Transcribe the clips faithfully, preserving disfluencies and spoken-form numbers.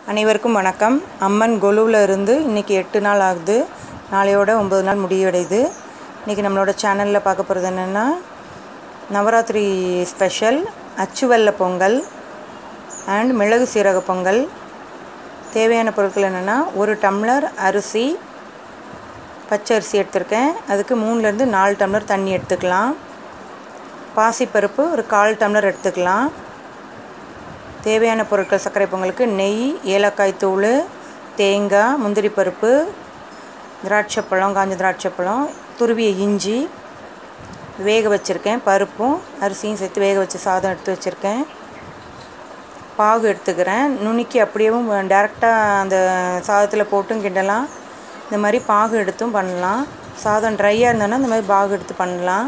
அனைவருக்கும் வணக்கம். அம்மன் கொலுவில் இருந்து இன்றைக்கி எட்டு நாள் ஆகுது. நாளையோட ஒம்பது நாள் முடிவடையுது. இன்றைக்கி நம்மளோட சேனலில் பார்க்க போகிறது என்னென்னா நவராத்திரி ஸ்பெஷல் அச்சு வெல்ல பொங்கல் அண்ட் மிளகு சீரக பொங்கல். தேவையான பொருட்கள் என்னென்னா ஒரு டம்ளர் அரிசி, பச்சை அரிசி எடுத்திருக்கேன். அதுக்கு மூணுலேருந்து நாலு டம்ளர் தண்ணி எடுத்துக்கலாம். பாசிப்பருப்பு ஒரு கால் டம்ளர் எடுத்துக்கலாம். தேவையான பொருட்கள் சர்க்கரை பொங்கலுக்கு நெய், ஏலக்காய் தூள், தேங்காய், முந்திரி பருப்பு, திராட்சைப்பழம், காஞ்ச திராட்சைப்பழம், துருவிய இஞ்சி, வேக வச்சுருக்கேன். பருப்பும் அரிசியும் சேர்த்து வேக வச்சு சாதம் எடுத்து வச்சுருக்கேன். பாகு எடுத்துக்கிறேன். நுணுக்கி அப்படியேவும் டேரெக்டாக அந்த சாதத்தில் போட்டும் கிண்டலாம். இந்த மாதிரி பாகு எடுத்தும் பண்ணலாம். சாதம் ட்ரையாக இருந்தோன்னா இந்த மாதிரி பாகு எடுத்து பண்ணலாம்.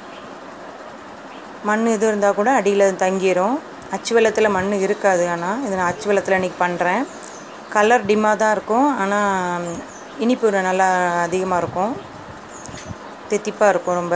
மண் இது இருந்தால் கூட அடியில் தங்கிடும். அச்சு வெல்லத்தில் மண் இருக்காது. ஆனால் இது நான் அச்சு வெல்லத்தில் இன்றைக்கி பண்ணுறேன். கலர் டிம்மாக தான் இருக்கும், ஆனால் இனிப்பு நல்லா அதிகமாக இருக்கும், தித்திப்பாக இருக்கும். ரொம்ப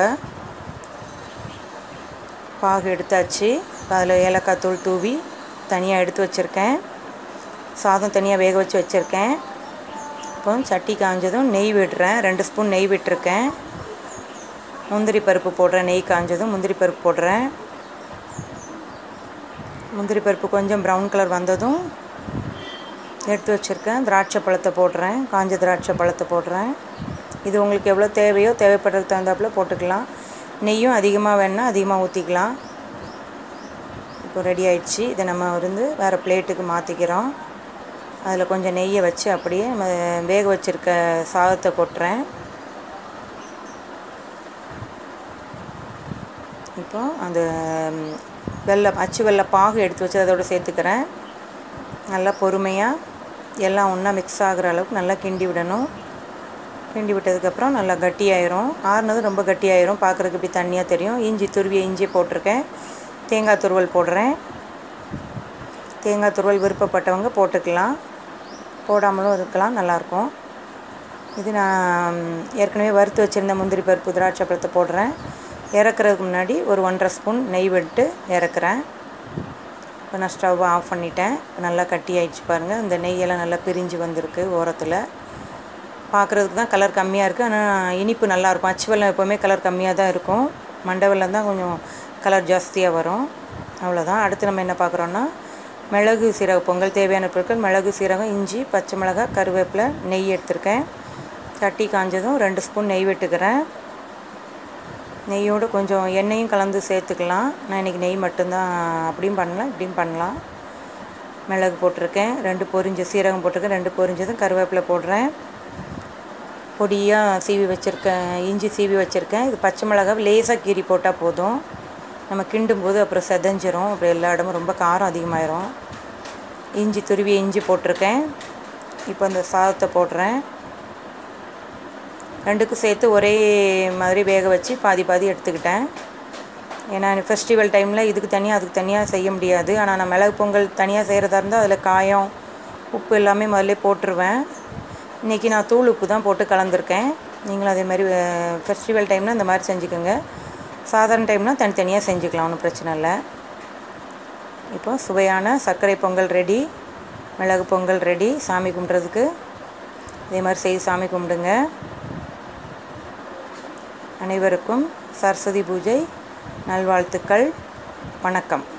பாகு எடுத்தாச்சு. அதில் ஏலக்காய் தூள் தூவி தனியாக எடுத்து வச்சுருக்கேன். சாதம் தனியாக வேக வச்சு வச்சுருக்கேன். இப்போ சட்டி காஞ்சதும் நெய் விடுறேன். ரெண்டு ஸ்பூன் நெய் விட்டுருக்கேன். முந்திரி பருப்பு போடுறேன். நெய் காஞ்சதும் முந்திரி பருப்பு போடுறேன். முந்திரி பருப்பு கொஞ்சம் ப்ரௌன் கலர் வந்ததும் எடுத்து வச்சுருக்கேன் திராட்சை பழத்தை போடுறேன். காஞ்ச திராட்சை பழத்தை போடுறேன். இது உங்களுக்கு எவ்வளோ தேவையோ தேவைப்படுறதுக்கு தகுந்தாப்புல போட்டுக்கலாம். நெய்யும் அதிகமாக வேணுன்னா அதிகமாக ஊற்றிக்கலாம். இப்போ ரெடி ஆயிடுச்சு. இதை நம்ம வந்து வேறு பிளேட்டுக்கு மாற்றிக்கிறோம். அதில் கொஞ்சம் நெய்யை வச்சு அப்படியே வேக வச்சுருக்க சாதத்தை கொட்டுறேன். இப்போ அந்த வெள்ளை அச்சு வெள்ளை பாகு எடுத்து வச்சு அதோடு சேர்த்துக்கிறேன். நல்லா பொறுமையாக எல்லாம் ஒன்றா மிக்ஸ் ஆகிற அளவுக்கு நல்லா கிண்டி விடணும். கிண்டி விட்டதுக்கப்புறம் நல்லா கட்டியாயிரும். ஆறுனது ரொம்ப கட்டியாயிரும். பார்க்குறதுக்கு இப்படி தண்ணியாக தெரியும். இஞ்சி துருவிய இஞ்சி போட்டிருக்கேன். தேங்காய் துருவல் போடுறேன். தேங்காய் துருவல் விருப்பப்பட்டவங்க போட்டுக்கலாம், போடாமலும் இருக்கலாம், நல்லாயிருக்கும். இது நான் ஏற்கனவே வறுத்து வச்சுருந்த முந்திரி பருப்பு திராட்சை பழத்தை போடுறேன். இறக்குறதுக்கு முன்னாடி ஒரு ஒன்றரை ஸ்பூன் நெய் விட்டு இறக்குறேன். இப்போ நான் ஸ்டவ்வை ஆஃப் பண்ணிட்டேன். நல்லா கட்டி ஆகிடுச்சு பாருங்கள். இந்த நெய்யெல்லாம் நல்லா பிரிஞ்சு வந்திருக்கு ஓரத்தில். பார்க்குறதுக்கு தான் கலர் கம்மியாக இருக்குது, ஆனால் இனிப்பு நல்லாயிருக்கும். அச்சு வெல்லம் எப்போவுமே கலர் கம்மியாக தான் இருக்கும். மண்டை வெல்லம் தான் கொஞ்சம் கலர் ஜாஸ்தியாக வரும். அவ்வளோதான். அடுத்து நம்ம என்ன பார்க்குறோன்னா மிளகு சீரக பொங்கல். தேவையான பொருட்கள் மிளகு, சீரகம், இஞ்சி, பச்சை மிளகாய், கருவேப்பிலை, நெய் எடுத்திருக்கேன். சட்டி காஞ்சதும் ரெண்டு ஸ்பூன் நெய் விட்டுக்கிறேன். நெய்யோடு கொஞ்சம் எண்ணெயும் கலந்து சேர்த்துக்கலாம். நான் இன்றைக்கி நெய் மட்டும்தான், அப்படியும் பண்ணலாம் இப்படியும் பண்ணலாம். மிளகு போட்டிருக்கேன். ரெண்டு பொரிஞ்ச சீரகம் போட்டிருக்கேன். ரெண்டு பொரிஞ்சதும் கருவேப்பிலை போடுறேன். பொடியாக சீவி வச்சுருக்கேன். இஞ்சி சீவி வச்சுருக்கேன். இது பச்சை மிளகாய் லேசாக கீரி போட்டால் போதும். நம்ம கிண்டும் போது அப்புறம் செதஞ்சிரும். அப்புறம் எல்லா இடமும் ரொம்ப காரம் அதிகமாயிரும். இஞ்சி துருவி இஞ்சி போட்டிருக்கேன். இப்போ அந்த சாதத்தை போடுறேன். ரெண்டுக்கும் சேர்த்து ஒரே மாதிரி வேக வச்சு பாதி பாதி எடுத்துக்கிட்டேன். ஏன்னா ஃபெஸ்டிவல் டைமில் இதுக்கு தனியாக அதுக்கு தனியாக செய்ய முடியாது. ஆனால் நான் மிளகு பொங்கல் தனியாக செய்கிறதா இருந்தால் அதில் காயம், உப்பு எல்லாமே முதல்ல போட்டுருவேன். இன்றைக்கி நான் தூள் உப்பு தான் போட்டு கலந்துருக்கேன். நீங்களும் அதே மாதிரி ஃபெஸ்டிவல் டைம்னால் இந்த மாதிரி செஞ்சுக்கோங்க. சாதாரண டைம்னால் தனித்தனியாக செஞ்சுக்கலாம், ஒன்றும் பிரச்சனை இல்லை. இப்போ சுவையான சர்க்கரை பொங்கல் ரெடி, மிளகு பொங்கல் ரெடி. சாமி கும்பிட்றதுக்கு இதே மாதிரி செய்து சாமி கும்பிடுங்க. அனைவருக்கும் சரஸ்வதி பூஜை நல்வாழ்த்துக்கள். வணக்கம்.